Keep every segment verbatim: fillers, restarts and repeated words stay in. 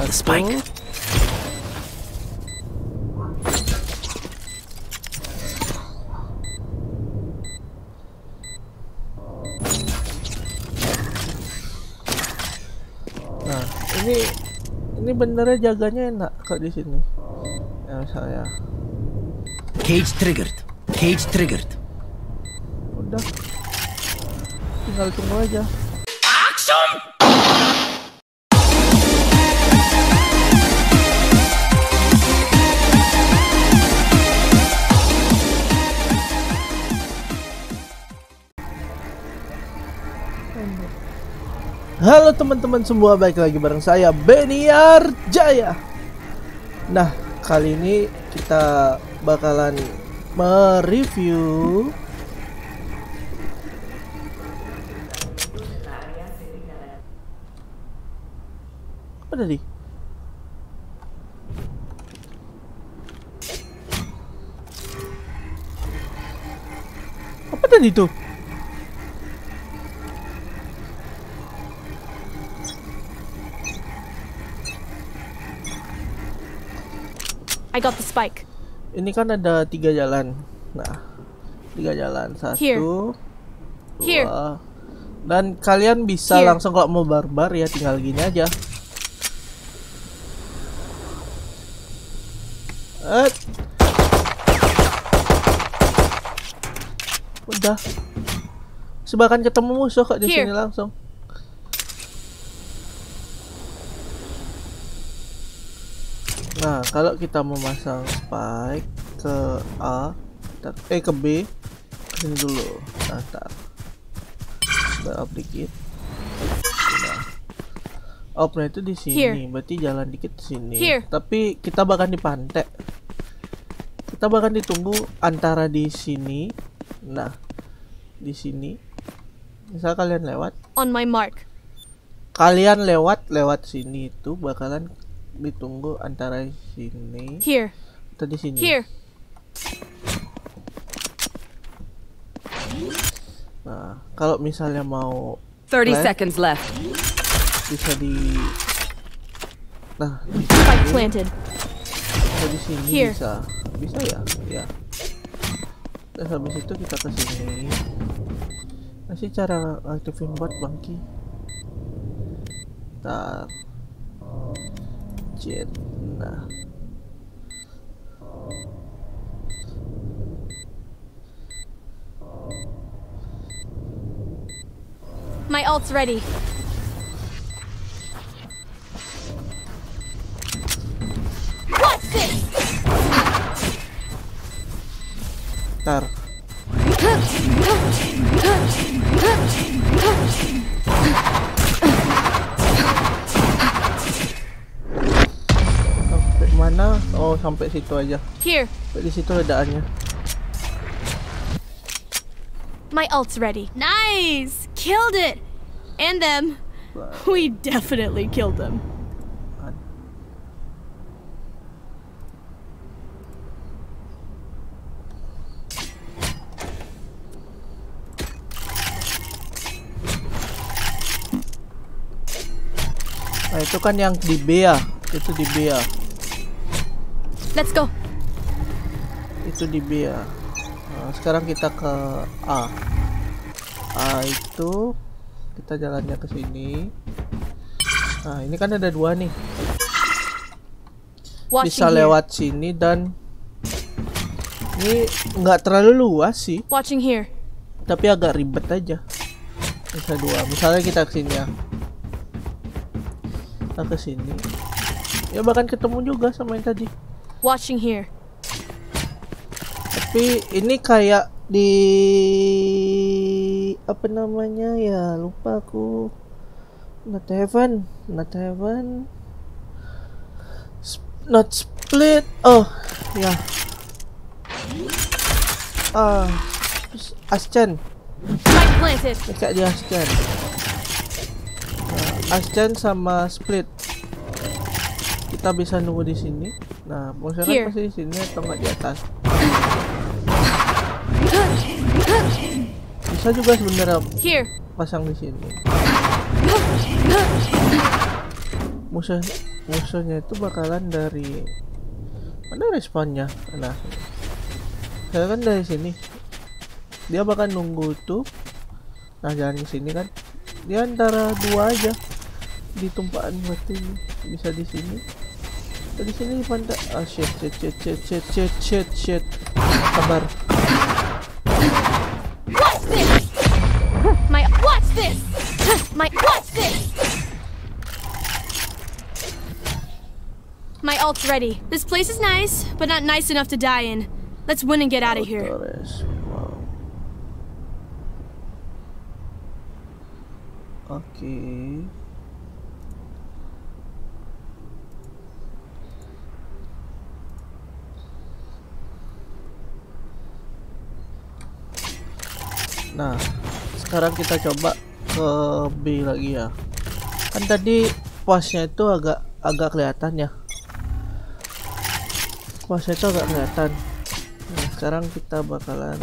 got the spike. Nah, ini ini benernya jaganya enak kok di sini. Ya saya. Cage triggered. Cage triggered. Udah. Tinggal tunggu aja. Action! Halo teman-teman semua, balik lagi bareng saya Beniar Jaya. Nah, kali ini kita bakalan mereview apa tadi? Apa tadi tuh? I got the spike. Ini kan ada tiga jalan. Nah, tiga jalan. Satu, Here. dua, Here. dan kalian bisa Here. langsung kalau mau barbar ya tinggal gini aja. Eh. Udah. Sebakan ketemu musuh kok di Here. sini langsung. Nah, kalau kita memasang spike ke A, kita, eh ke B, ke sini dulu. Nah, ntar. Udah up dikit. Nah. Opnya itu di sini, Here. berarti jalan dikit ke sini. Here. Tapi kita bahkan dipantek. Kita bahkan ditunggu antara di sini. Nah, di sini. Misal kalian lewat, On my mark. kalian lewat lewat sini itu bakalan ditunggu antara sini Here. atau di sini. Here. Nah, kalau misalnya mau thirty Left. seconds left. bisa di nah Spike planted. bisa di sini Here. bisa bisa ya ya. Terus habis itu kita ke sini. Masih cara aktifin bot bangki. Ntar Jet. Nah, My ult's ready. What's this? ntar sampai mana? Oh, sampai situ aja. Here. Sampai di situ ledakannya. My ult's ready. Nice! Killed it! And them. We definitely killed them. Nah, itu kan yang di B ya. Itu di B ya. Let's go. Itu di B ya. Nah, sekarang kita ke A. A itu kita jalannya ke sini. Nah, ini kan ada dua nih. Watching Bisa here. lewat sini dan ini nggak terlalu luas sih, Watching here. tapi agak ribet aja. Bisa dua. Misalnya kita ke sini ya. Kita ke sini. Ya bahkan ketemu juga sama yang tadi. Watching here. Tapi ini kayak di apa namanya ya, lupa aku. Not heaven, not heaven. Sp not split. Oh, ya. Ah, Ascen. Spike planted. Ini kayak di Ascen. Nah, Ascen sama split. Kita bisa nunggu di sini. Nah, musuhnya Here. kan pasti di sini atau nggak di atas. Bisa juga sebenarnya Here. pasang di sini. Musuh musuhnya itu bakalan dari mana respawnnya. Nah, saya kan dari sini, dia bakal nunggu itu. Nah, jangan di sini kan, dia antara dua aja di tumpahan berarti bisa di sini. Di sini pantai. Ah shit shit shit shit shit shit shit shit. Sabar. What's this? My what's this? My what's this? My ult's ready. This place is nice, but not nice enough to die in. Let's win and get out of here. Wow. Oke. Okay. Nah, sekarang kita coba ke B lagi ya. Kan tadi posnya itu agak agak kelihatan ya. Posnya itu agak kelihatan. Nah, sekarang kita bakalan.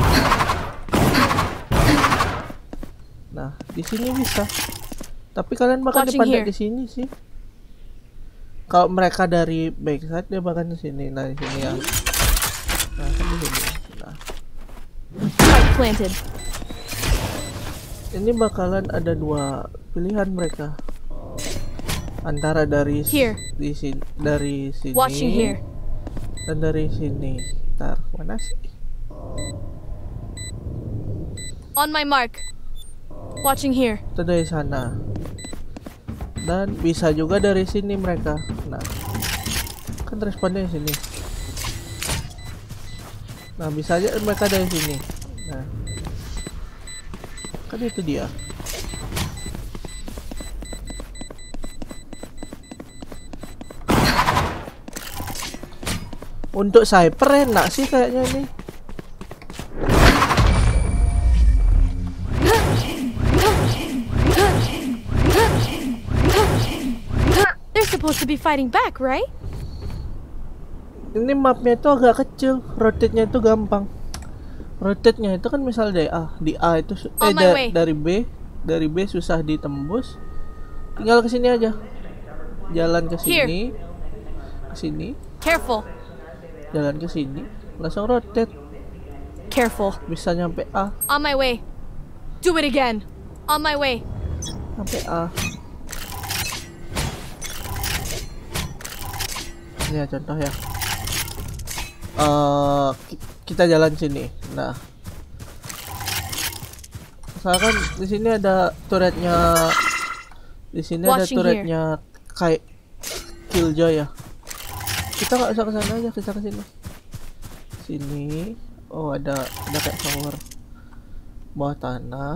Nah, di sini bisa. Tapi kalian bakal dipantai di sini sih. Kalau mereka dari backside dia bakal di sini. Nah, di sini ya. Nah, kan di sini. Nah. Planted. Ini bakalan ada dua pilihan mereka, antara dari Here. di sini, dari sini, Watching here. dan dari sini. Ntar mana sih? On my mark. Watching here. Itu dari sana. Dan bisa juga dari sini mereka. Nah, kan responnya di sini. Nah, bisa aja mereka dari sini. Nah. Kan itu dia. Untuk sniper enak sih kayaknya nih. They're supposed to be fighting back, right? Ini mapnya itu agak kecil, rotate-nya itu gampang. Rotate-nya itu kan misal dari A, di A itu eh da dari B, dari B susah ditembus. Tinggal ke sini aja. Jalan ke sini. Ke sini. Careful. Jalan ke sini, langsung rotate. Careful. Bisa nyampe A. On my way. Do it again. On my way. Sampai A. Ini ya contoh ya. Uh, kita jalan sini. Nah, misalkan di sini ada turretnya, di sini ada turretnya kayak Killjoy ya. Kita nggak usah ke sana aja, kita ke sini. Sini, oh ada ada kayak tower bawah tanah.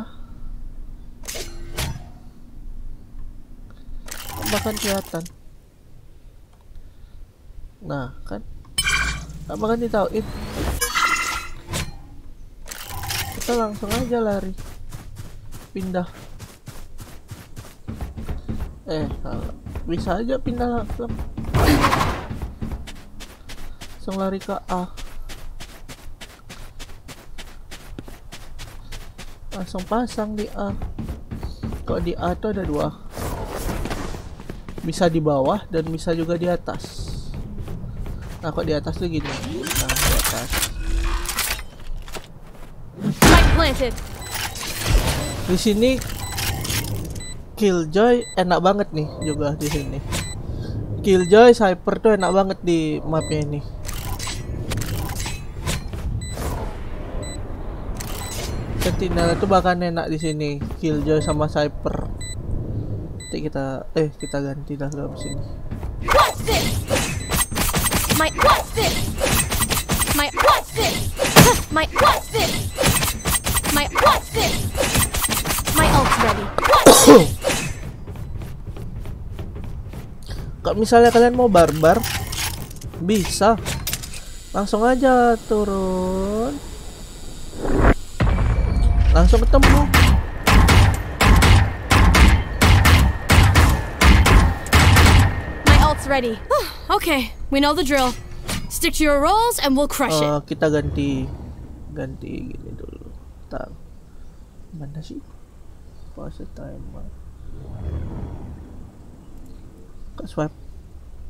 Bahkan kelihatan. Nah kan, nggak bahkan ditauin. Kita langsung aja lari, pindah. Eh, bisa aja pindah langsung. Langsung lari ke A. Langsung pasang di A. Kok di A tuh ada dua. Bisa di bawah dan bisa juga di atas. Nah, kok di atas tuh gini. Nah, di atas. Di sini Killjoy enak banget nih juga di sini. Killjoy Sniper tuh enak banget di mapnya ini. Sentinel itu bahkan enak di sini. Killjoy sama Sniper. Nanti kita eh kita ganti dah dalam sini. My what's this? My what's this? My what's this? My what's this? My ult's ready. Kalau misalnya kalian mau barbar, bisa langsung aja turun, langsung ketemu. My ult's ready. Okay, we know the drill. Stick to your roles and we'll crush uh, it. Kita ganti ganti gini dulu. Tar. Mana sih? Pause timer. Ke swipe.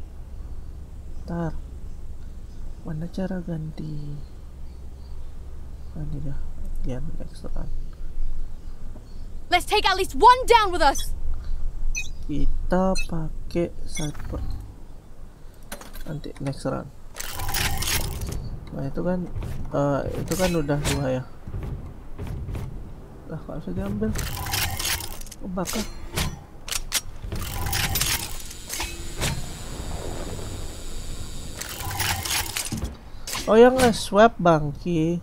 Ntar, mana cara ganti? Ah, ini dah, ya next run. Let's take at least one down with us. Kita pakai sniper. Nanti next run. Nah itu kan, uh, itu kan udah dua ya. Lah nggak usah diambil. Oh, bakar. Oh yang nge-swap bangki.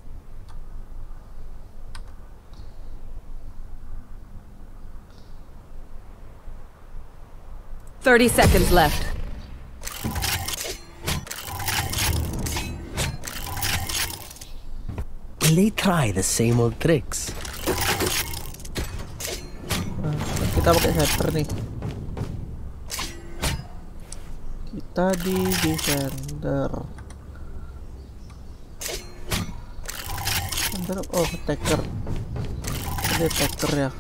Thirty seconds left. Will they try the same old tricks? Nah, kita pakai sniper nih. Kita di defender. Defender, oh attacker. Ini attacker ya.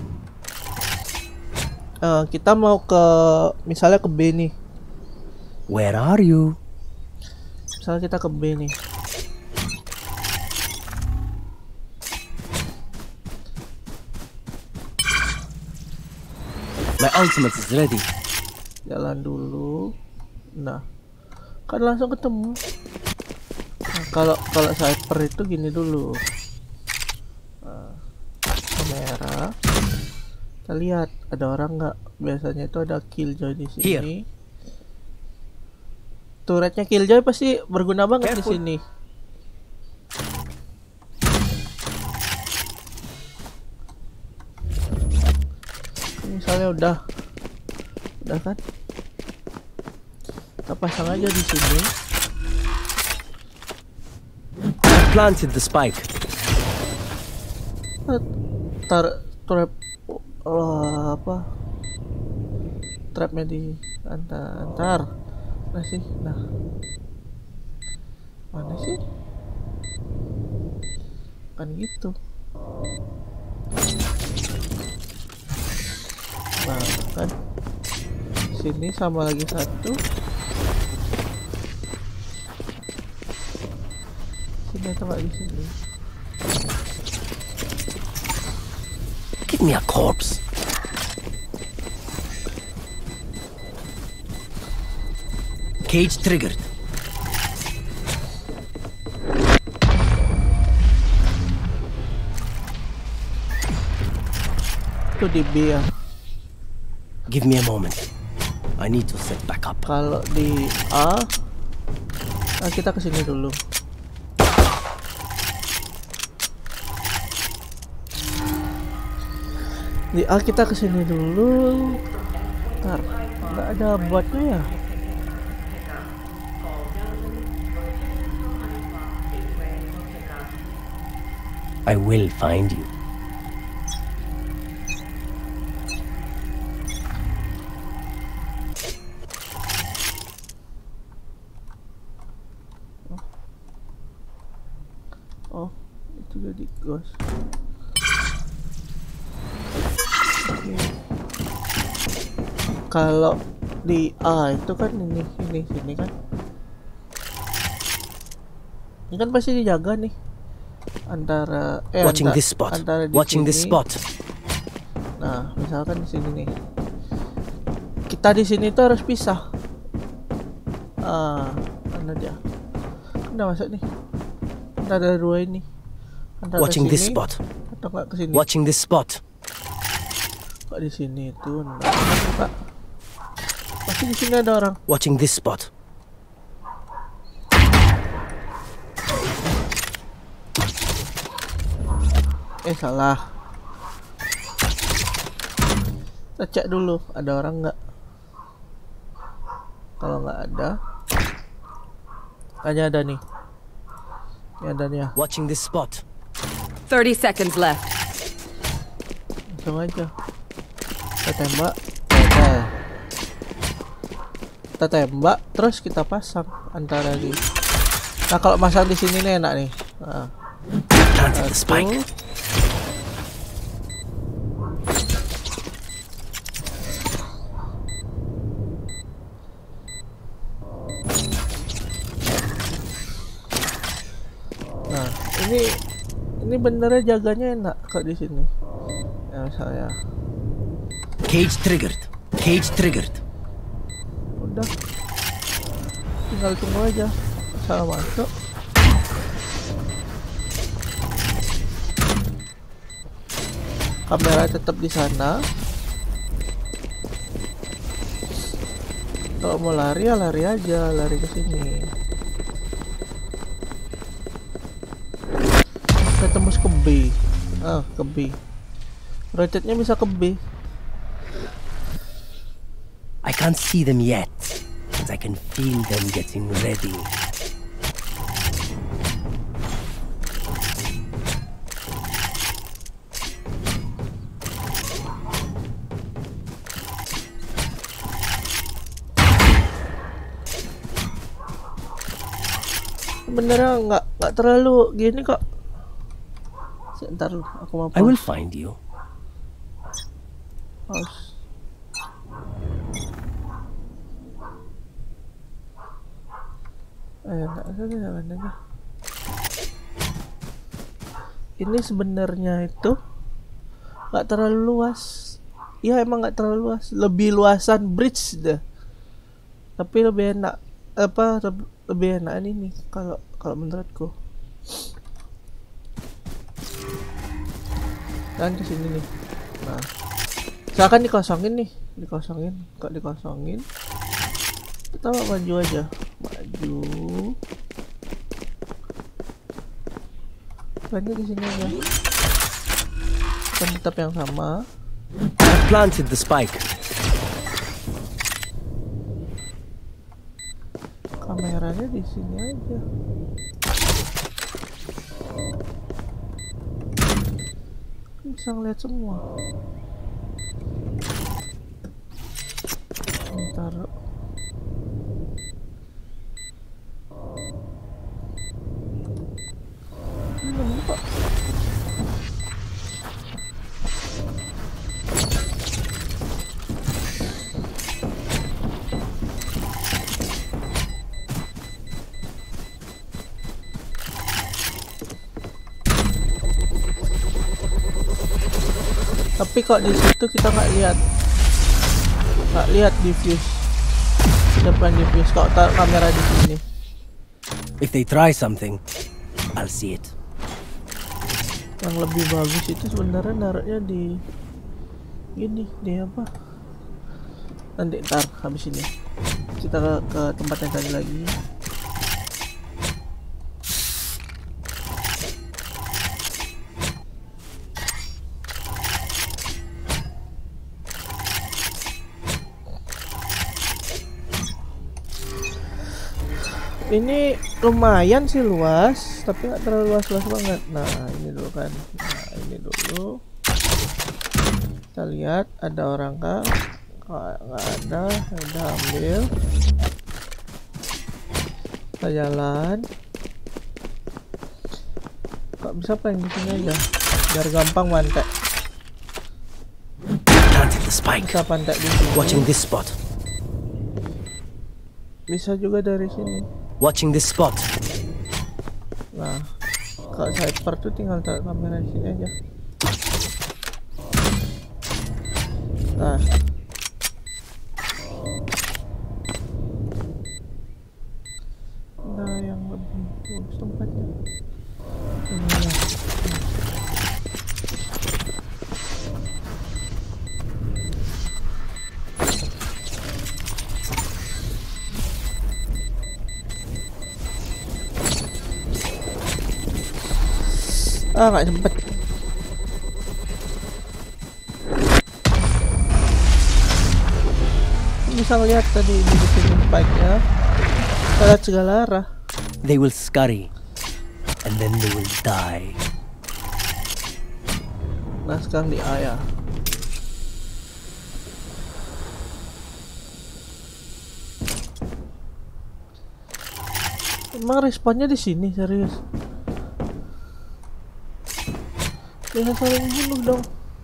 Uh, kita mau ke, misalnya ke B nih. Where are you? Misalnya kita ke B nih. My ultimate is ready. Jalan dulu. Nah, kan langsung ketemu. Nah, kalau kalau sniper itu gini dulu. Nah, kamera. Kita lihat ada orang nggak. Biasanya itu ada killjoy di sini. Here. Turretnya killjoy pasti berguna banget Careful. di sini. Misalnya udah, udah kan? Kita pasang aja di sini. I planted the spike. Tar trap oh, apa? Trapnya di antar antar. Mana sih? Nah, mana sih? Kan gitu. Nah, kan sini sama lagi satu. Sini atau nggak di sini? Give me a corpse. Cage triggered. Itu di B ya. Give me a moment. I need to set back up. Kalau di A, nah kita kesini dulu. Di A kita kesini dulu. Ntar, nggak ada botnya ya? I will find you. Oh, itu jadi ghost. Oke. Kalau di A itu kan ini, ini, sini kan. Ini kan pasti dijaga nih. Antara eh Watching anta- this spot. antara di Watching this sini. spot. Nah, misalkan di sini nih. Kita di sini tuh harus pisah. Ah, mana dia? Udah masuk nih. Antara dua ini. Antara Watching this sini spot. atau enggak ke sini? Watching this spot. Kok di sini tuh enggak buka. Pasti di sini ada orang. Watching this spot. Eh salah. Kita cek dulu ada orang nggak. Kalau nggak ada, kayaknya ada nih. Ini ada nih ya. Watching this spot. Thirty seconds left. Langsung aja. Kita tembak. Oke. Kita tembak, terus kita pasang antara di. Nah kalau pasang di sini nih enak nih. Nah, Planted the spike. satu. Ini ini benernya jaganya enak kok di sini. Ya saya. Cage triggered. Cage triggered. Udah. Tinggal tunggu aja. Asal masuk. Kamera tetap di sana. Kalau mau lari ya lari aja, lari ke sini. Kita tembus ke B. Ah, ke B. Rotetnya bisa ke B. I can't see them yet, but I can feel them getting ready. Sebenarnya nggak nggak terlalu gini kok. Sebentar, aku mau I will find you. pause. Ayo, nggak usah jalan aja. Ini sebenarnya itu nggak terlalu luas. Ya emang nggak terlalu luas. Lebih luasan bridge deh. Tapi lebih enak apa? Lebih enak ini kalau kalau menurutku. Dan kesini nih. Nah, misalkan dikosongin nih, dikosongin, kok dikosongin. Kita maju aja, maju. Banyak di sini aja. Kan tetap yang sama. I planted the spike. Kameranya di sini aja. Bisa ngeliat semua. Taruh. Ini nemu kok. Tapi kok di situ kita nggak lihat, nggak lihat diffuse, depan diffuse. Kok taruh kamera di sini? If they try something, I'll see it. Yang lebih bagus itu sebenarnya naruhnya di gini, di apa? Nanti ntar habis ini kita ke, ke tempat yang tadi lagi. Ini lumayan sih luas, tapi nggak terlalu luas-luas banget. Nah ini dulu kan, nah ini dulu. Kita lihat ada orang kah? Nggak ada, udah ambil. Kita jalan. Kok bisa plank di sini aja, biar gampang mantek. Planted the spike. Bisa pantek di sini. Watching this spot. Bisa juga dari sini. Watching this spot. Nah, kalau sniper tuh tinggal taruh kamera di sini aja. Nah, nah yang lebih bagus tempatnya. Ini ya. Ah, nggak sempet. Bisa ngeliat tadi di sini spike-nya. Kita lihat segala arah. They will scurry, and then they will die. Nah, sekarang di A ya. Emang respawnnya di sini serius? Jangan saling bunuh dong.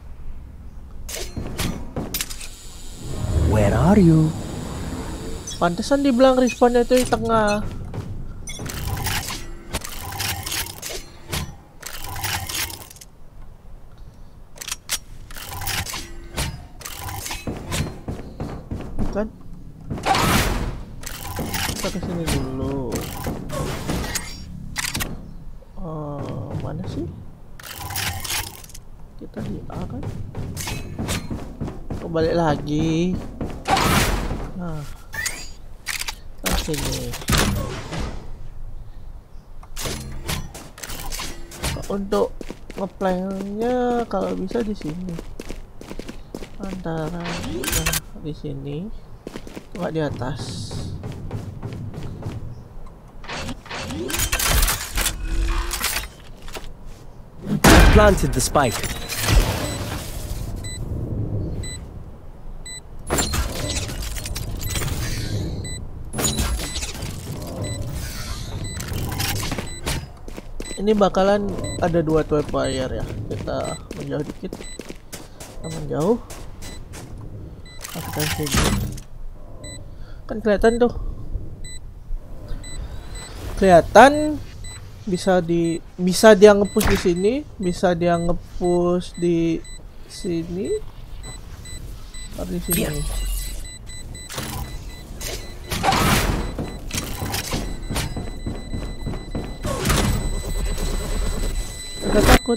Where are you? Pantesan dibilang respawnnya itu di tengah. kita ke sini dulu. Uh, mana sih? Kita di A kan? Oh, balik lagi. Nah, ke sini. Untuk ngeplanknya kalau bisa di sini. Antara nah, di sini, nggak di atas. Planted the spike. Ini bakalan ada dua twelve player ya. Kita menjauh dikit. Kita menjauh. Nah, kita sini. Kan kelihatan tuh. Kelihatan bisa di bisa dia nge-push di sini, bisa dia nge-push di sini. Atau di sini. Yeah. Agak takut.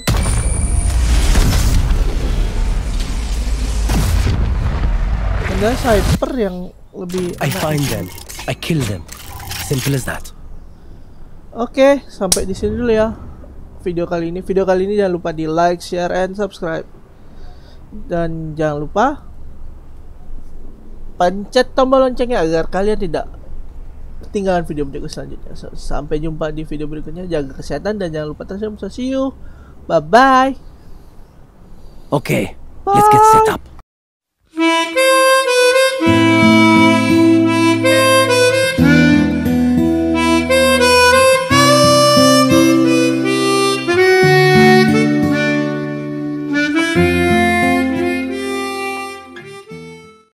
Ada sniper yang lebih I enak. find them. I kill them. Simple as that. Oke, sampai di sini dulu ya video kali ini. Video kali ini jangan lupa di like, share, and subscribe. Dan jangan lupa pencet tombol loncengnya agar kalian tidak ketinggalan video berikut selanjutnya. Sampai jumpa di video berikutnya. Jaga kesehatan dan jangan lupa terus. See you. Bye bye. Okay, let's get set up.